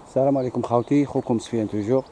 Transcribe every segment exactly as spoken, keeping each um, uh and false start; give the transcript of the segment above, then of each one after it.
السلام عليكم خاوتي، خوكم سفيان توجور.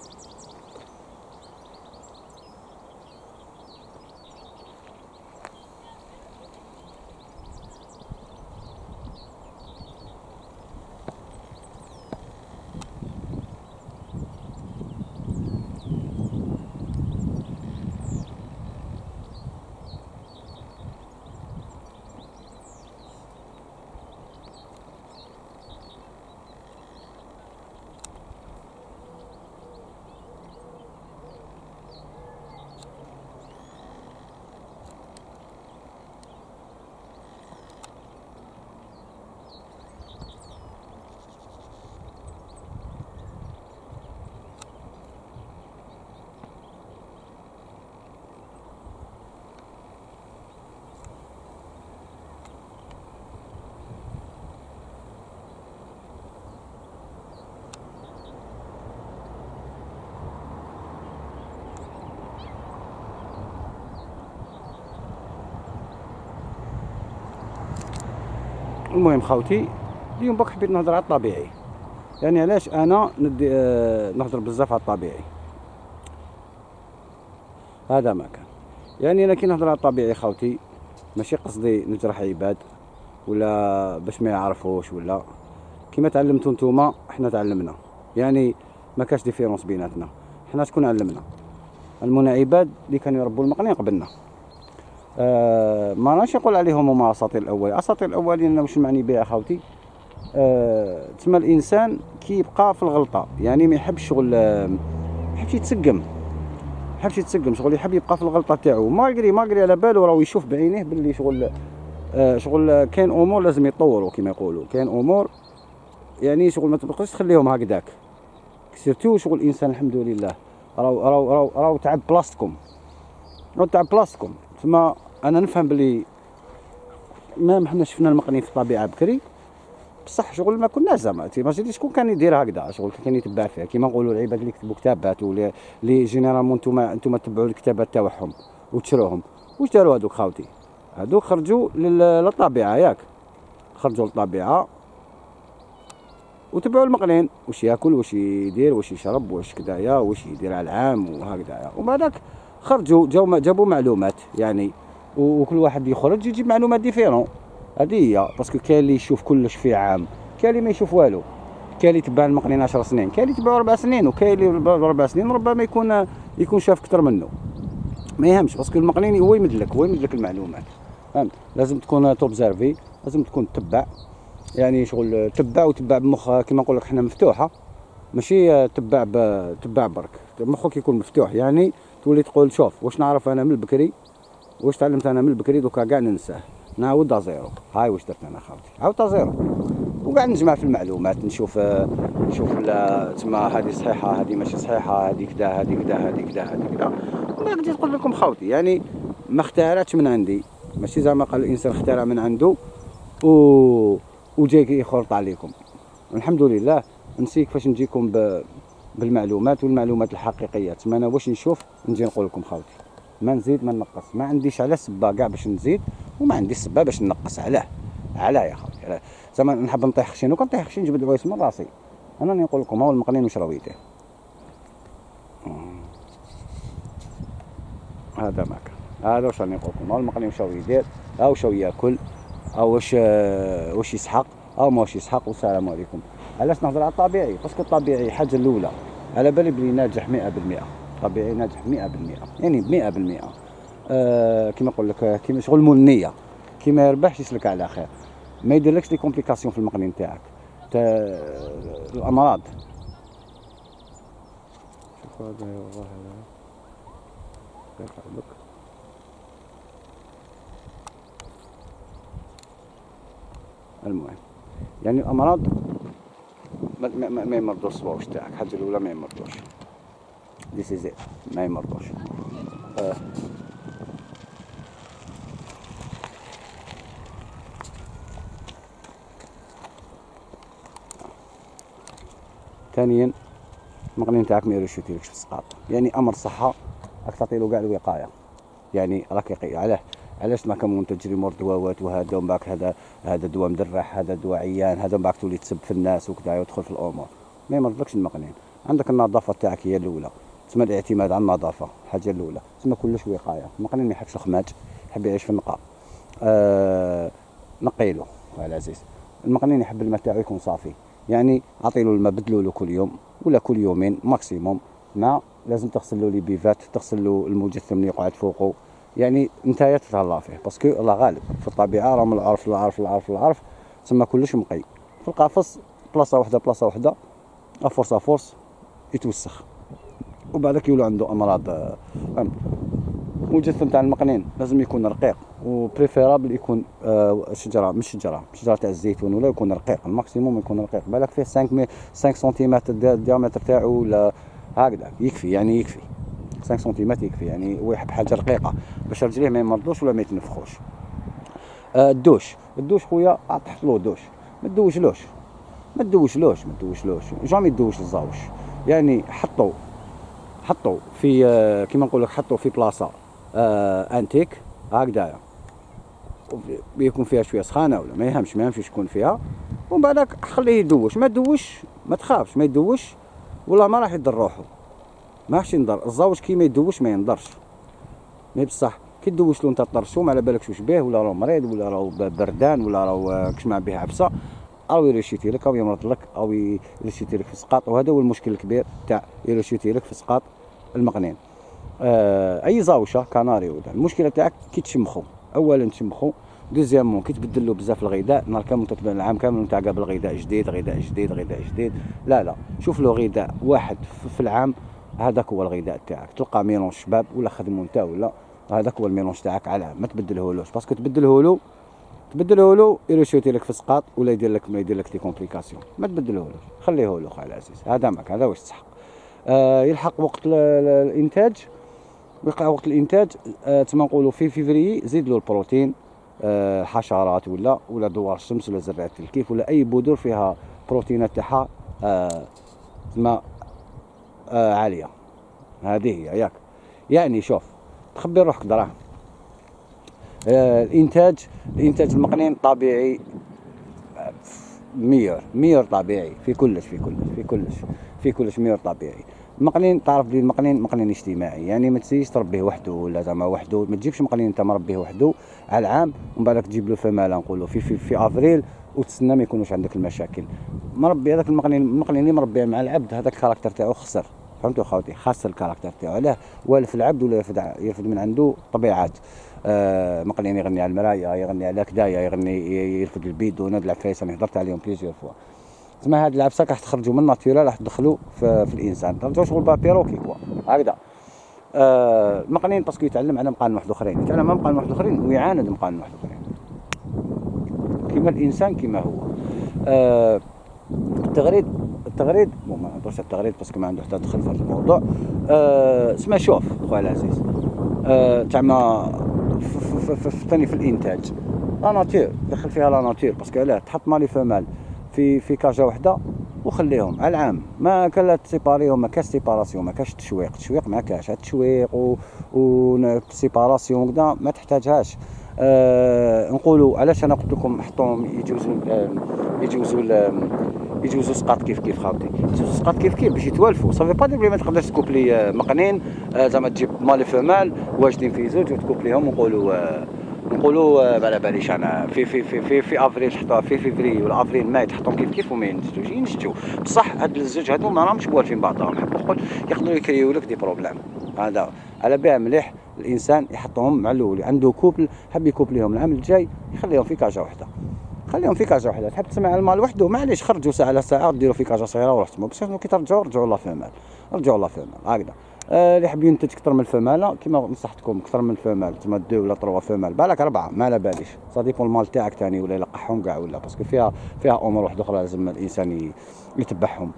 المهم خاوتي، اليوم بك حبيت نهضر على الطبيعي. يعني علاش انا ندي آه نهضر بزاف على الطبيعي؟ هذا ما كان. يعني انا كي نهضر على الطبيعي خاوتي ماشي قصدي نجرح عباد ولا باش ما يعرفوش، ولا كيما تعلمتوا نتوما احنا تعلمنا. يعني ما كاش ديفيرونس بيناتنا، حنا شكون علمنا؟ المنعباد اللي كانوا يربوا المقنين قبلنا. آه ما رانيش نقول عليهم هما اساطير الاولين. اساطير الاولين واش معني بها خاوتي؟ آه تسمى الانسان كي يبقى في الغلطه، يعني ما يحبش شغل، ما يحبش يتسقم، ما يحبش يتسقم شغل، يحب يبقى في الغلطه تاعو ماغري ماغري على بالو راهو يشوف بعينيه باللي شغل آه شغل كاين امور لازم يطوروا كما يقولوا، كاين امور يعني شغل ما تبقاش تخليهم هكذاك. سيرتو شغل الانسان الحمد لله راهو راهو راهو راهو تعب بلاصتكم، راهو تعب بلاصتكم. تما انا نفهم بلي ما حنا شفنا المقنين في الطبيعه بكري، بصح شغل ما كناش زعما ما جيتي شكون كان يدير هكذا شغل، كان يتبع فيها كيما نقولوا العباد اللي كتبوا كتابات ولا اللي جينيرالمون نتوما نتوما تبعوا الكتابات تاعهم وتشروهم. واش داروا هذوك خاوتي؟ هذوك خرجوا للطبيعه، ياك خرجوا للطبيعه وتبعوا المقنين، واش ياكل واش يدير واش يشرب واش كدايا واش يدير على العام وهكذايا. وبعدك خرجوا جاو جابوا معلومات يعني، وكل واحد يخرج يجيب معلومات ديفيرون. هذه هي باسكو كاين اللي يشوف كلش في عام، كاين اللي ما يشوف والو، كاين اللي يتبع المقنين عشر سنين، كاين اللي يتبع ربع سنين، وكاين اللي ربع سنين ربما يكون يكون شاف اكثر منه. ما يهمش باسكو المقنين هو يمدلك هو يمدلك المعلومات. فهمت؟ لازم تكون توبزيرفي، لازم تكون تتبع، يعني شغل تبع وتبع بمخ كيما نقول لك حنا مفتوحه، ماشي تبع تبع برك. مخك يكون مفتوح، يعني تولي تقول شوف واش نعرف انا من البكري، واش تعلمت انا من البكري، دوكا كاع ننساه، نعاود زيرو. هاي واش درت انا خاوتي، عاود زيرو، وكاع نجمع في المعلومات، نشوف نشوف تما هذه صحيحه هذه ماشي صحيحه، هذه كذا هذه كذا هذه كذا هذه كذا. وما بديت نقول لكم خاوتي، يعني ما اخترعتش من عندي، ماشي زعما قال الانسان اخترع من عنده و وجاي يخلط عليكم. الحمد لله نسي كيفاش نجيكم ب... بالمعلومات والمعلومات الحقيقيه. تما انا واش نشوف نجي نقول لكم خاوتي، ما نزيد ما نقص، ما عنديش على سبه كاع باش نزيد، وما عنديش سبه باش نقص. علاه علاه يا خاوتي؟ علاه زعما نحب نطيح خشين وكنطيح خشين نجبد العويس من راسي. انا راني نقول لكم هو المقنين واش راهو يدير. هذا ما كان، هذا واش راني نقول لكم، هو المقنين واش راهو يدير، ها واش راهو ياكل، او واش واش يسحق او ما واش يسحق. والسلام عليكم. علاش نهضر على الطبيعي؟ باسكو الطبيعي الحاجه الاولى على بالي بلي ناجح مئة بالمئة، طبيعي ناجح مئة بالمئة، يعني مئة بالمئة. آه كيما نقول لك كيما شغل مول النيه، كيما يربحش يسلك على خير، ما يديرلكش لي كومبليكاسيون في المقنين تاعك تا الامراض. شوف هذا والله هذا لك. المهم يعني الامراض ما ما, ما يمرضوش الصواوش تاعك. الحاجه الاولى ما يمرضوش، دي سي ما يمرضوش. آه. ثانيا المقنين تاعك ما يرشوتيلكش في السقاط، يعني امر صحه راك تعطيلو كاع الوقايه، يعني راك يقي. علاه علاش ما كان تجري مور دواوات وهذا، ومن بعد هذا هذا دواء مدرح، هذا دواء عيان، هذا من بعد تولي تسب في الناس وكذا وتدخل في الامور. ما يمرضلكش المقنين. عندك النظافه تاعك هي الاولى، تسمى الاعتماد على النظافه الحاجه الاولى، تسمى كلش وقايه. المقنين ما يحبش الخماج، يحب يعيش في النقاء. آه نقيلو خويا العزيز. المقنين يحب الماء تاعو يكون صافي، يعني عطيلو الماء، بدلو له كل يوم ولا كل يومين ماكسيموم. مع لازم تغسل له لي بيفات، تغسل له المجسم اللي يقعد فوقه، يعني نتايا تتهلا فيه، باسكو الله غالب في الطبيعه راهم العرف العرف العرف العرف تسمى كلش مقي. في القفص بلاصه وحده بلاصه وحده افورس افورس يتوسخ، وبعدك يولو عنده امراض. فهمت؟ المجسم تاع المقنين لازم يكون رقيق، وبريفيرابل يكون آه شجره مش شجره شجره تاع الزيتون، ولا يكون رقيق الماكسيموم يكون رقيق. بالك فيه خمسة خمسة سنتيمتر الديامتر تاعو ولا هكذا يكفي، يعني يكفي خمسة سنتيمتر يكفي، يعني هو يحب حاجه رقيقه باش رجليه ما يمرضوش ولا ما يتنفخوش. آه الدوش الدوش خويا تحط له دوش، ما تدوشلوش ما تدوشلوش ما تدوشلوش جامي تدوش الزاوش، يعني حطوا حطوا في آه كيما نقول لك حطوا في بلاصه آه انتيك هكذايا، بيكون فيها شويه سخانه ولا ما يهمش ما يهمش شكون فيها، ومن بعدك خليه يدوش. ما تدوش ما تخافش، ما يدوش والله ما راح يضر روحه، ما راحش ينضر. الزاوج كي ما يدوش ما ينضرش، مي بصح كي تدوش له انت طرشو ما على بالكش واش بيه، ولا راهو مريض ولا راهو بردان ولا راهو كشمع به عفسه، او يرشيتي لك او يمرض لك او يرشيتي لك في سقاط. وهذا هو المشكل الكبير تاع يرشيتي لك في سقاط المقنين. آه اي زاوشه كناري ولا المشكله تاعك كي تشمخو، اولا تشمخو، دوزيامون كي تبدل له بزاف الغذاء، نهار كامل تتبع العام كامل نتاع قبل غذاء جديد غذاء جديد غذاء جديد، لا لا شوف له غذاء واحد في العام، هذاك هو الغذاء تاعك. تلقى ميلونج شباب ولا خدمو نتا ولا هذاك هو الميلونج تاعك على العام، ما تبدلهولوش، باسكو تبدلهولو تبدلهولو يرشوتي لك في سقاط ولا يدير لك ما يدير لك دي كومبليكاسيون. ما تبدلهولوش، خليهولو خويا العزيز، هذا ماك هذا واش تسحق. آه يلحق وقت الانتاج، ويقع وقت الانتاج آه تما نقولوا في فيفري زيد له البروتين، آه حشرات ولا ولا دوار الشمس ولا زرعه الكيف ولا اي بذور فيها بروتينات تاعها آه تما آه عاليه. هذه هي ياك، يعني شوف تخبي روحك دراهم. آه الانتاج الانتاج المقنين طبيعي مير مير طبيعي في كلش في كلش في كلش في كلش مير طبيعي. المقنين تعرف بلي المقنين مقنين اجتماعي، يعني ما تسيش تربيه وحده ولا زعما وحده، ما تجيبش مقنين انت مربيه وحده على العام ومن بعد تجيب له فماله نقولوا في في في افريل وتسنى ما يكونوش عندك المشاكل. مربي هذاك المقنين المقنين اللي مربيه مع العبد هذاك الكاركتر تاعو خسر، فهمتوا خوتي؟ خاص الكاركتر تاعو علاه والف العبد ولا يرفد يرفد من عنده طبيعات. آه مقنين يغني على المرايه، يغني على كدايا، يغني يرفد البيد وناد العفايس، انا هضرت عليهم بليزيور فوا. تسمى هاد العفسه راح تخرجوا من الناتورال راح تدخلوا في, في الانسان، ترجعوا شغل بابيروكي كوا هكذا. آه المقنين باسكو يتعلم على مقان واحد اخرين، يتعلم على مقان واحد اخرين ويعاند مقان واحد اخرين كيما الانسان كيما هو. آه التغريد التغريد مو ما نهضرش على التغريد باسكو ما عنده حتى دخل في هذا الموضوع. آه اسمع شوف خويا العزيز، آه تاع ثاني في الانتاج لا ناتور، دخل فيها لا ناتور باسكو علاه تحط مالي فمال في في كاجه وحده وخليهم على العام، ما كان تسيباريهم، ما كاش سيباراسيون، ما كاش تشويق، تشويق ما كاش التشويق و و سيباراسيون كذا ما تحتاجهاش. أه نقولوا علاش انا قلت لكم حطوهم يجوزوا يجوزوا يجوزوا سقاط كيف كيف خاوتي، يجوزوا سقاط كيف كيف باش يتوالفوا. صافي با دير بلي ما تقدرش تكوبلي مقنين زعما تجيب مالي فمال واجدين في زوج وتكوبليهم ونقولوا أه نقولوا على باليش انا في في في في في افريل تحطوها في فيفري ولا افريل ماي تحطهم كيف كيف وما ينتجوش ينتجوا بصح. هاد الزوج هادو ما راهمش موالفين بعضهم، نحب نقول يقدروا يكريو لك دي بروبليم. هذا على بها مليح الانسان يحطهم مع الاول، عنده كوبل حب يكوبليهم العام الجاي يخليهم في كاجه وحده، خليهم في كاجه وحده. تحب تسمع المال وحده معليش خرجوا ساعه على ساعه ديروا في كاجه صغيره ورحتوا، بس كي ترجعوا رجعوا الله في مال، رجعوا الله في مال هكذا. آه اللي يحب ينتج اكثر من الفماله كيما نصحتكم اكثر من الفمال تما دو ولا طروا فمال، بالك اربعه ما على باليش صديقوا المال تاعك ثاني ولا يلقحهم كاع ولا باسكو فيها فيها امور واحده اخرى لازم الانسان يتبعهم.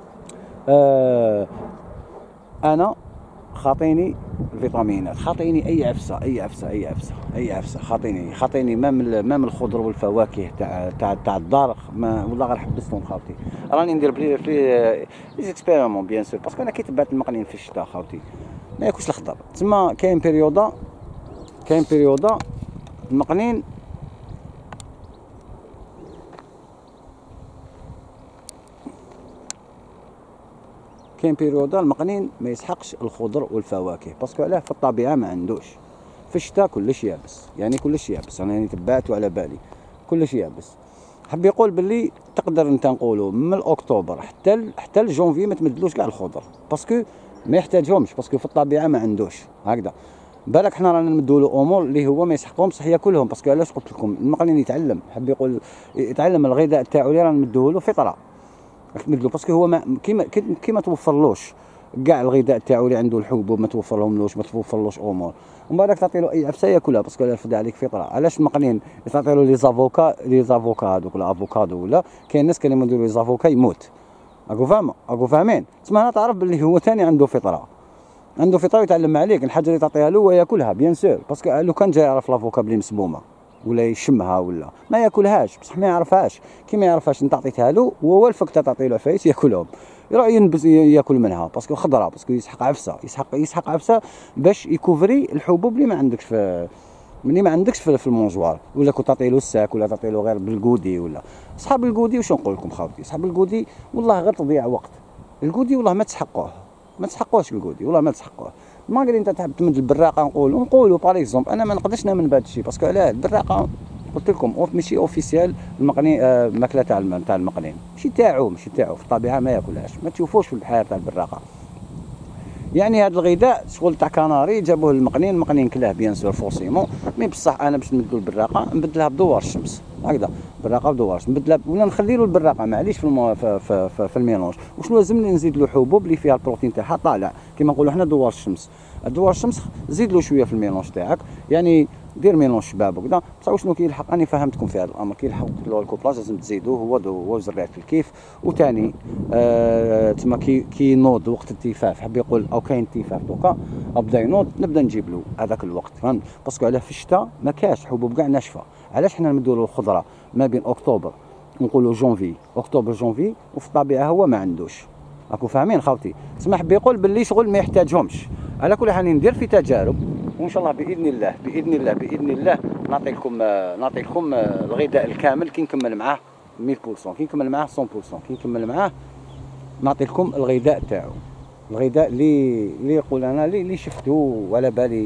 آه انا خاطيني الفيتامينات، خاطيني اي عفسه اي عفسه اي عفسه اي عفسه خاطيني خاطيني مام مام الخضر والفواكه تاع تاع تاع الدار ما والله غير حبستهم خاوتي. راني ندير بلي في لي اكسبيريمون بيان سور باسكو انا كي تبعت المقنين في الشتاء خاوتي ما ياكلش الخضر، تسمى كاين بيريودا كاين بيريودا المقنين كاين بيريودا المقنين ما يسحقش الخضر والفواكه، باسكو علاه في الطبيعه ما عندوش. في الشتاء كلش يابس، يعني كلش يابس، انا يعني تبعت على بالي كلش يابس. حب يقول باللي تقدر انت نقولوا من اكتوبر حتى حتى لجونفي ما تمدلوش كاع الخضر، باسكو ما يحتاجهمش، باسكو في الطبيعه ما عندوش هكذا. بالك حنا رانا نمدوا له امور اللي هو ما يسحقهمش، صح ياكلهم، باسكو علاش قلت لكم المقنين يتعلم، حب يقول يتعلم الغذاء تاعو اللي رانا نمدوه له فطره نمدلو، باسكو هو ما كيما كيما توفرلوش كاع الغذاء تاعو اللي عنده الحبوب، ما توفرهملوش، ما توفرلوش امور، ومن بعد تعطي له اي عفسه ياكلها، باسكو يرفد عليك فطره. علاش المقنين تعطي له لي زافوكا لي زافوكا هذوك الافوكادو، ولا كاين ناس كانوا يديروا لي زافوكا يموت، راكو فاهمه راكو فاهمين، تسمى هنا تعرف باللي هو ثاني عنده فطره، عنده فطره يتعلم عليك الحاجه اللي تعطيها له وياكلها بيان سور، باسكو لو كان جاي يعرف لافوكا بلي مسبومه ولا يشمها ولا ما ياكلهاش، بصح ما يعرفهاش، كي ما يعرفهاش انت عطيتها له وهو الفكته تعطي له عفايس ياكلهم، يروح ينبز ياكل منها، باسكو خضره، باسكو يسحق عفسه، يسحق يسحق عفسه باش يكوفري الحبوب اللي ما عندكش في ملي ما عندكش في المونجوار، ولا كنت تعطي له الساك ولا تعطي له غير بالكودي. ولا صحاب الكودي واش نقول لكم خاوتي، صحاب الكودي والله غير تضيع وقت، الكودي والله ما تسحقوه، ما تسحقوش الكودي والله ما تسحقوه. ما قال انت تحب تمد البراقه، نقول نقولوا باغ اكزومبل انا ما نقدرش نامن بهذا الشيء، باسكو علاه البراقه قلت لكم اوف ماشي اوفيسيال المقني، آه ماكله تاع تاع المقنين ماشي تاعو ماشي تاعو في الطبيعه ما ياكلهاش، ما تشوفوش في البحيره تاع البراقه. يعني هذا الغذاء شغل تاع كناري جابوه المقنين، المقنين كلاه بيان سور فورسيمون، مي بصح انا باش نمدو البراقه نبدلها بدوار الشمس هكذا، براقه بدوار الشمس نبدلها، ولا نخلي له البراقه معليش في المو... في, في, في, في الميلونج. وشنو لازمني نزيد له حبوب اللي فيها البروتين تاعها طالع كيما نقولوا حنا دوار الشمس. دوار الشمس زيد له شويه في الميلونج تاعك، يعني دير ميلونج شباب وكذا، بصح شنو كيلحق راني فهمتكم في هذا الامر، كيلحق له الكوبلاج لازم تزيدوه هو دو هو زرع في الكيف. وثاني آه تما كي كي نوض وقت التفاف، حب يقول او كاين التفاف دوكا او بدا ينوض نبدا نجيب له هذاك الوقت، فهمت؟ باسكو علاه في الشتاء ما كاش حبوب كاع ناشفه، علاش حنا نمدوا له الخضره ما بين اكتوبر نقولوا جونفي، اكتوبر جونفي، وفي الطبيعه هو ما عندوش، راكو فاهمين خاوتي؟ تسمح حب يقول باللي شغل ما يحتاجهمش. على كل حال ندير في تجارب، وان شاء الله باذن الله باذن الله باذن الله نعطي لكم نعطي لكم الغذاء الكامل كي نكمل معاه مية بالمية، كي نكمل معاه مية بالمية، كي نكمل معاه نعطي لكم الغذاء تاعو، الغذاء اللي اللي يقول انا اللي شفتو وعلى بالي